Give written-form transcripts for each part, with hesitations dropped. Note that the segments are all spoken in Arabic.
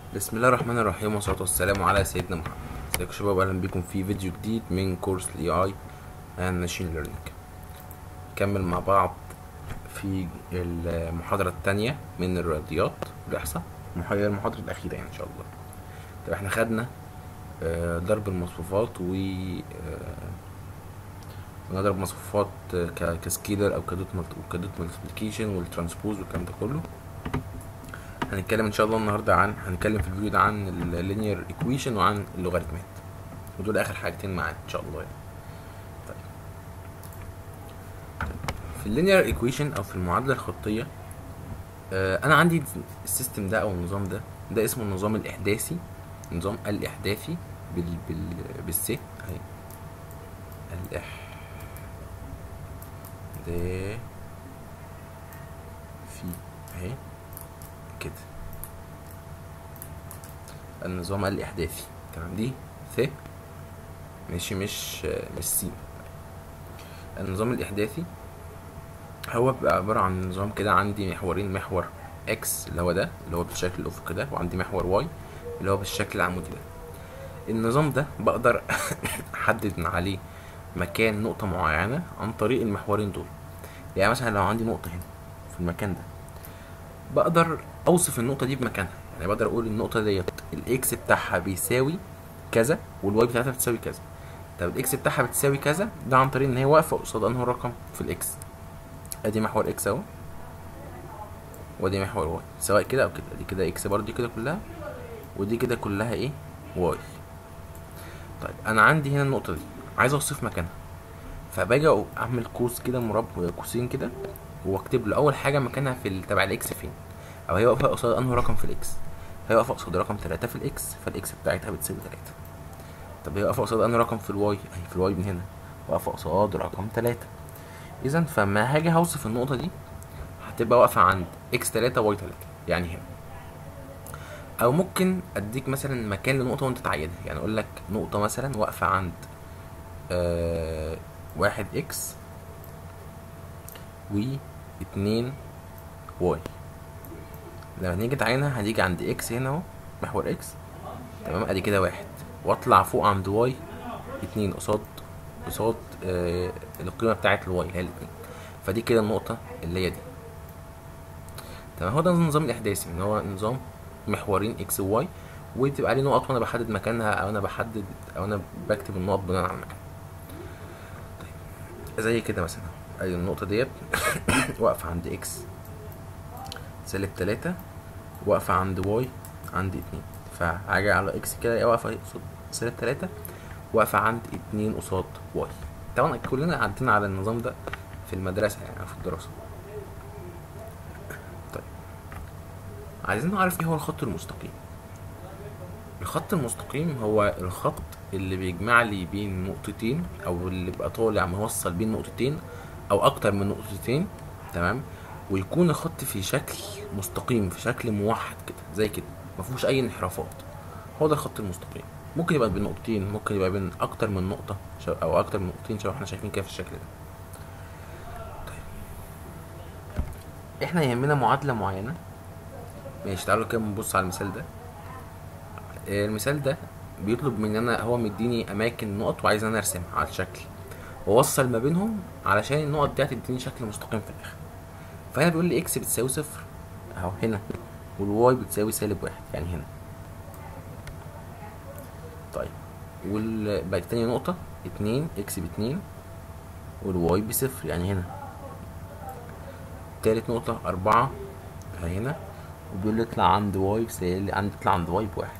بسم الله الرحمن الرحيم والصلاة والسلام على سيدنا محمد. ازيكم يا شباب، اهلا بكم في فيديو جديد من كورس الاي اي اند ماشين ليرنينج. نكمل مع بعض في المحاضرة الثانية من الرياضيات والإحصاء، المحاضرة الأخيرة يعني إن شاء الله. طب احنا خدنا ضرب المصفوفات و نضرب مصفوفات كسكيلر أو كدوت ملتبليكيشن والترانسبوز والكلام ده كله. هنتكلم ان شاء الله النهارده هنتكلم في الفيديو ده عن اللينير ايكويشن وعن اللوغاريتمات، ودول اخر حاجتين معانا ان شاء الله يعني. طيب في اللينير ايكويشن او في المعادله الخطيه، انا عندي السيستم ده او النظام ده اسمه النظام الاحداثي. النظام الاحداثي بالس اهي، الاحداثي اهي كده، النظام الاحداثي. تمام، دي ث ماشي، مش سي. النظام الاحداثي هو بيبقى عباره عن نظام كده، عندي محورين، محور اكس اللي هو ده اللي هو بالشكل الافقي ده، وعندي محور واي اللي هو بالشكل العمودي ده. النظام ده بقدر احدد عليه مكان نقطه معينه عن طريق المحورين دول. يعني مثلا لو عندي نقطه هنا في المكان ده، بقدر اوصف النقطه دي بمكانها. يعني بقدر اقول النقطه ديت الاكس بتاعها بيساوي كذا والواي بتاعتها بتساوي كذا. طب الاكس بتاعها بتساوي كذا ده عن طريق ان هي واقفه قصاد انه رقم في الاكس. ادي محور اكس اهو، ودي محور واي، سواء كده او كده. دي كده اكس برضه، دي كده كلها، ودي كده كلها ايه، واي. طيب انا عندي هنا النقطه دي عايز اوصف مكانها، فباجي اعمل قوس كده، مربع قوسين كده، واكتب له اول حاجه مكانها في تبع الاكس فين، او هي واقفه قصاد انه رقم في الاكس. هي واقفه قصاد رقم 3 في الاكس، فالاكس بتاعتها بتساوي 3. طب هي واقفه قصاد انه رقم في الواي، اهي في الواي من هنا واقفه قصاد رقم 3. اذا فما هاجي هوصف النقطه دي هتبقى واقفه عند اكس 3 واي 3، يعني هنا. او ممكن اديك مثلا مكان لنقطه وانت تعينها، يعني اقول لك نقطه مثلا واقفه عند 1 اكس و2 واي. لما نيجي تعينها هتيجي عند اكس هنا اهو، محور اكس، تمام، ادي كده 1، واطلع فوق عند واي 2 قصاد القيمه بتاعه الواي اللي هي الاتنين. فدي كده النقطه اللي هي دي. تمام، هو ده النظام الاحداثي، ان هو نظام محورين اكس وواي، وبتبقى عليه نقط وانا بحدد مكانها، او انا بكتب النقط بناء على المكان. طيب زي كده مثلا، ادي النقطه ديت واقفه عند اكس -3، واقفه عند واي عند 2. فهاجي على اكس كده واقفه قصاد -3، واقفه عند 2 قصاد واي. طبعا كلنا عدينا على النظام ده في المدرسه يعني، او في الدراسه. طيب عايزين نعرف ايه هو الخط المستقيم. الخط المستقيم هو الخط اللي بيجمع لي بين نقطتين، او اللي بيبقى طالع موصل بين نقطتين او اكتر من نقطتين، تمام، ويكون الخط في شكل مستقيم، في شكل موحد كده زي كده، مفيهوش اي انحرافات. هو ده الخط المستقيم. ممكن يبقى بين نقطتين، ممكن يبقى بين اكتر من نقطة او اكتر من نقطتين، شبه احنا شايفين كده في الشكل ده. طيب احنا يهمنا معادلة معينة. ماشي، تعالوا كده نبص على المثال ده. المثال ده بيطلب مننا، هو مديني اماكن نقط وعايز انا ارسمها على الشكل واوصل ما بينهم علشان النقط دي هتديني شكل مستقيم في الاخر. فهنا بيقول لي اكس بتساوي 0 اهو هنا، والواي بتساوي -1 يعني هنا. طيب بقت تاني نقطة 2 اكس ب2 والواي ب0 يعني هنا. تالت نقطة 4 هنا، وبيقول لي اطلع عند واي اطلع عند واي ب1.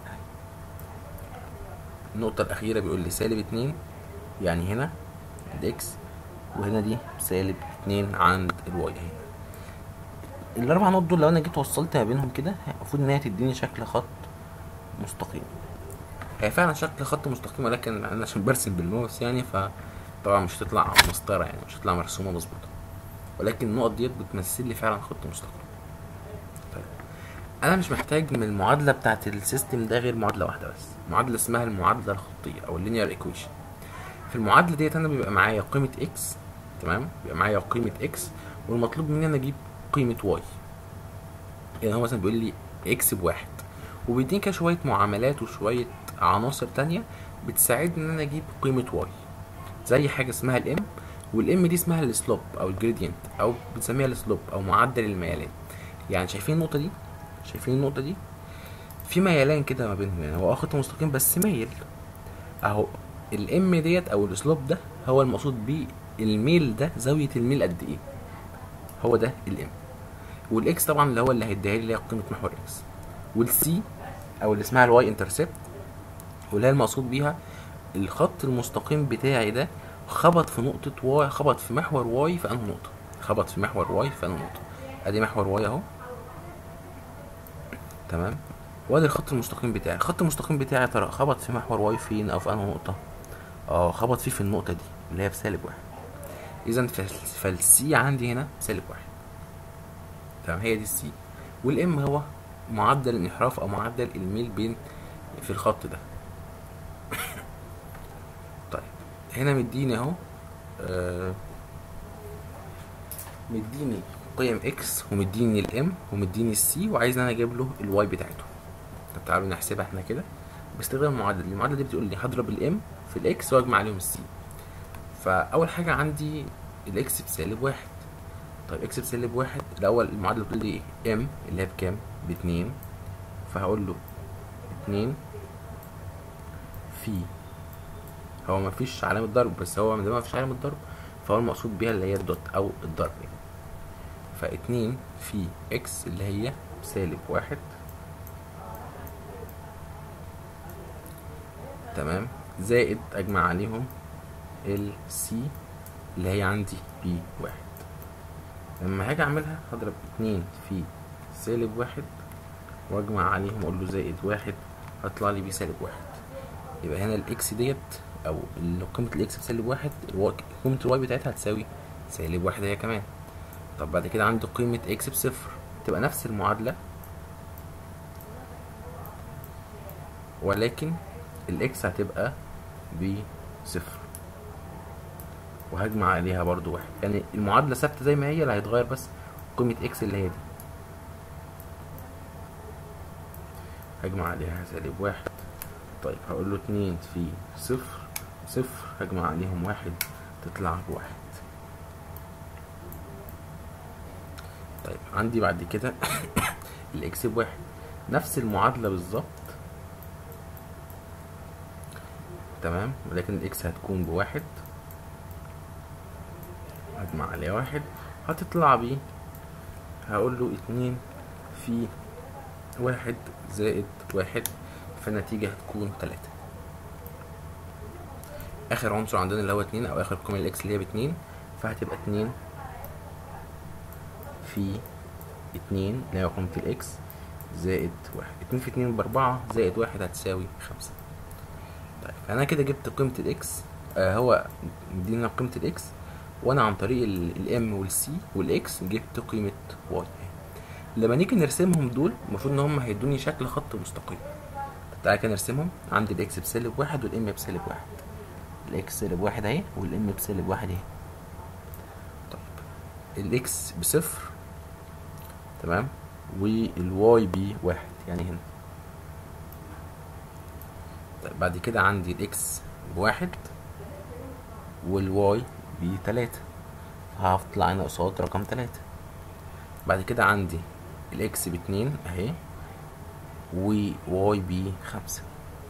النقطة الأخيرة بيقول لي -2 يعني هنا عند اكس، وهنا دي -2 عند الواي اهي. الأربع نقط دول لو أنا جيت وصلت ما بينهم كده، المفروض إن هي تديني شكل خط مستقيم. هي فعلا شكل خط مستقيم، ولكن أنا عشان برسم بالماوس يعني، فطبعا مش هتطلع مسطرة، يعني مش هتطلع مرسومة مظبوطة، ولكن النقط ديت بتمثل لي فعلا خط مستقيم. طيب انا مش محتاج من المعادله بتاعت السيستم ده غير معادله واحده بس، معادله اسمها المعادله الخطيه او اللينير ايكويشن. في المعادله ديت انا بيبقى معايا قيمه اكس، تمام، بيبقى معايا قيمه اكس، والمطلوب مني انا اجيب قيمه واي. يعني هو مثلا بيقول لي اكس ب1، وبيديني كده شويه معاملات وشويه عناصر تانية بتساعدني ان انا اجيب قيمه واي، زي حاجه اسمها الام، والام دي اسمها السلوب او الجريدينت، او بنسميها السلوب او معدل الميلان. يعني شايفين النقطه دي؟ شايفين النقطه دي؟ في ميلان كده ما بينهم، يعني هو خط مستقيم بس مايل اهو. الام ديت او السلوب ده هو المقصود بيه الميل ده، زاويه الميل قد ايه، هو ده الام. والاكس طبعا اللي هو اللي هيديها لي اللي هي قيمه محور اكس. والسي او اللي اسمها الواي انترسبت، واللي هي المقصود بيها الخط المستقيم بتاعي ده خبط في نقطة واي، خبط في محور واي في انهي نقطة، خبط في محور واي في انهي نقطة. ادي محور واي اهو، تمام. وادي الخط المستقيم بتاعي. الخط المستقيم بتاعي ترى خبط في محور واي فين او في انهي نقطة؟ خبط فيه في النقطة دي اللي هي بسالب واحد. اذا فالسي عندي هنا سالب واحد، تمام. هي دي السي. والام هو معدل الانحراف او معدل الميل بين في الخط ده. طيب هنا مديني اهو مديني قيم اكس ومديني الام ومديني السي، وعايز انا اجيب له الواي بتاعته. طب تعالوا نحسبها احنا كده باستخدام المعادله دي بتقول لي هضرب الام في الاكس واجمع عليهم السي. فاول حاجه عندي الاكس بسالب واحد. طيب اكس بسالب واحد، الاول المعادله بتقول لي ايه؟ ام اللي هي بكام؟ باتنين. فهقول له اتنين في، هو مفيش علامه ضرب، بس هو ما مفيش علامه ضرب فهو المقصود بيها اللي هي الدوت او الضرب يعني. فاتنين في اكس اللي هي سالب واحد، تمام، زائد اجمع عليهم السي اللي هي عندي بي واحد. لما هاجي اعملها هضرب اتنين في سالب واحد واجمع عليهم اقول له زائد واحد، هطلع لي بي سالب واحد. يبقى هنا الاكس ديت او قيمة الاكس بسالب واحد، قيمة الواي بتاعتها هتساوي سالب واحد هي كمان. طب بعد كده عندي قيمة اكس بصفر، تبقى نفس المعادلة ولكن الاكس هتبقى بصفر وهجمع عليها برضو واحد. يعني المعادلة ثابتة زي ما هي، اللي هيتغير بس قيمة اكس اللي هي دي، هجمع عليها سالب واحد. طيب هقول له اتنين في صفر صفر، هجمع عليهم واحد تطلع بواحد. طيب عندي بعد كده الاكس بواحد، نفس المعادلة بالظبط، تمام، ولكن الاكس هتكون بواحد، هجمع عليها واحد هتطلع بيه، هقول له اتنين في واحد زائد واحد، فالنتيجة هتكون تلاتة. اخر عنصر عندنا اللي هو اتنين او اخر قيمة الاكس اللي هي باتنين، فهتبقى اتنين في اتنين اللي هي قيمة الاكس زائد واحد. اتنين في اتنين باربعة زائد واحد هتساوي خمسة. طيب انا كده جبت قيمة الاكس، هو مدينا قيمة الاكس، وانا عن طريق الام والسي والاكس جبت قيمة واي. لما نيجي نرسمهم دول المفروض ان هم هيدوني شكل خط مستقيم. طب تعالى كده نرسمهم. عندي الاكس بسالب واحد والام بسالب واحد، الاكس سالب واحد اهي والام بسالب واحد اهي. طيب الاكس بصفر، تمام، والواي بواحد يعني هنا. طيب بعد كده عندي الاكس بواحد والواي بتلاتة، هطلع هنا قصاد رقم تلاتة. بعد كده عندي الاكس باتنين اهي وواي بخمسة.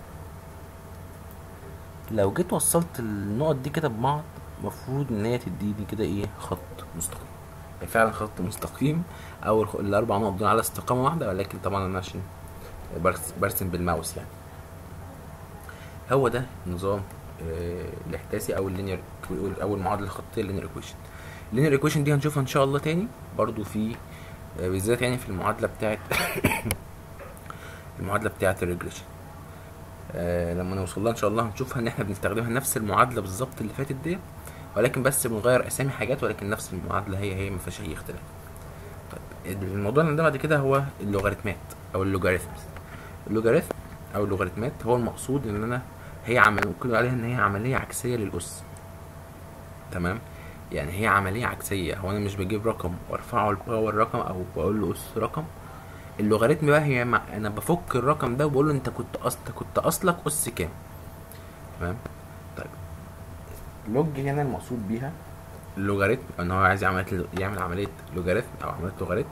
لو جيت وصلت النقط دي كده ببعض المفروض ان هي تديني كده ايه؟ خط مستقيم. فعلا خط مستقيم، او الاربع نقط دول على استقامة واحدة، ولكن طبعا انا عشان برسم بالماوس يعني. هو ده نظام الاحداثي او اللينير او المعادله الخطيه اللينير ايكويشن. اللينير ايكويشن دي هنشوفها ان شاء الله تاني برضو في بالذات يعني في المعادله بتاعت المعادله بتاعت الريجريشن. لما نوصل لها ان شاء الله هنشوفها ان احنا بنستخدمها نفس المعادله بالظبط اللي فاتت دي، ولكن بس بنغير اسامي حاجات، ولكن نفس المعادله هي ما فيهاش اي اختلاف. طيب الموضوع اللي بعد كده هو اللوغاريتمات او اللوغاريثمز. اللوغاريثم او اللوغاريتمات هو المقصود ان انا هي ممكن عليها ان هي عمليه عكسيه للاس، تمام. يعني هي عمليه عكسيه، هو انا مش بجيب رقم وارفعه لباور رقم او بقول له اس رقم، اللوغاريتم بقى هي انا بفك الرقم ده وبقول له انت كنت اصلك اس كام. تمام. طيب لوج هنا المقصود بيها اللوغاريتم ان هو عايز يعمل عمليه لوغاريتم او عمليه لوغاريتم.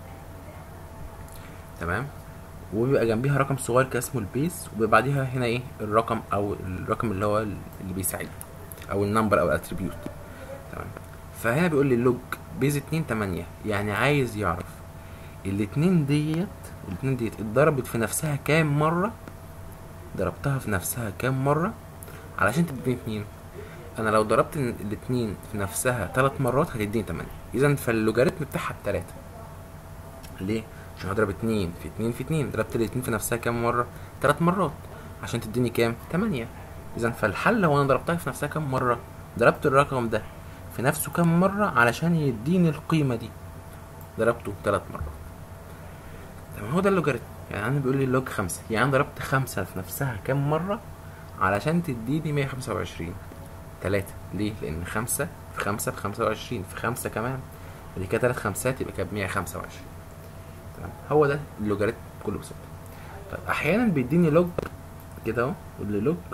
تمام. وبيبقى جنبيها رقم صغير كده اسمه البيز، وبيبقى بعديها هنا ايه الرقم او الرقم اللي هو اللي بيساعده او النمبر او الاتريبيوت. تمام. فهنا بيقول لي لوج بيز 2 8، يعني عايز يعرف الاتنين ديت اتضربت في نفسها كام مرة، ضربتها في نفسها كام مرة علشان تديني 2. انا لو ضربت الاتنين في نفسها 3 مرات هتديني 8، اذا فاللوجاريتم بتاعها ب3. ليه؟ عشان هضرب 2 في 2 في 2، ضربت الاتنين في نفسها كام مرة؟ 3 مرات عشان تديني كام؟ 8. اذا فالحل لو انا ضربتها في نفسها كام مرة، ضربت الرقم ده في نفسه كام مرة علشان يديني القيمة دي، ضربته 3 مرات. تمام. هو ده اللوجاريتم. يعني انا بيقول لي اللوج 5، يعني انا ضربت 5 في نفسها كام مرة علشان تديني 125. 3. ليه؟ لان 5 في 5 ب25، في 5 كمان ودي كده 3 خمسات يبقى كده ب125. تمام. هو ده اللوجاريتم بكل بساطة. طيب احيانا بيديني لوج كده اهو، يقول لي لوج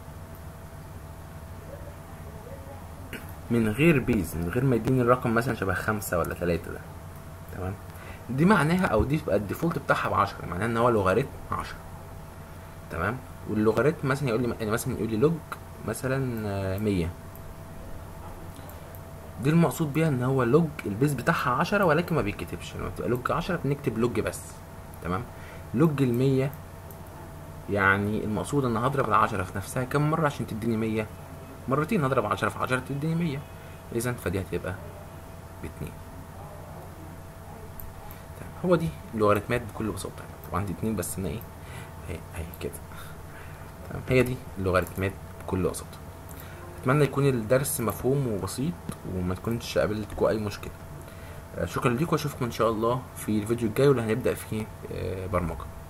من غير بيز، من غير ما يديني الرقم مثلا شبه 5 ولا 3 ده. تمام. دي معناها او دي بقى الديفولت بتاعها ب10، معناها ان هو لوغاريتم 10. تمام. واللوغاريتم مثلا يقول لي، يعني مثلا يقول لي لوج مثلا 100، دي المقصود بيها ان هو لوج البيز بتاعها 10 ولكن ما بيتكتبش. لما تبقى لوج 10 بنكتب لوج بس. تمام. لوج 100 يعني المقصود ان هضرب ال10 في نفسها كام مرة عشان تديني 100 مرتين، هضرب 10 في 10 تديني 100، اذا فدي هتبقى ب2. هو دي اللوغاريتمات بكل بساطة. طبعا دي 2 بس انا ايه اهي كده. تمام. هي دي اللوغاريتمات بكل بساطة. اتمنى يكون الدرس مفهوم وبسيط وما تكونش قابلتكم اي مشكلة. شكرا ليكم واشوفكم ان شاء الله في الفيديو الجاي واللي هنبدأ فيه برمجة.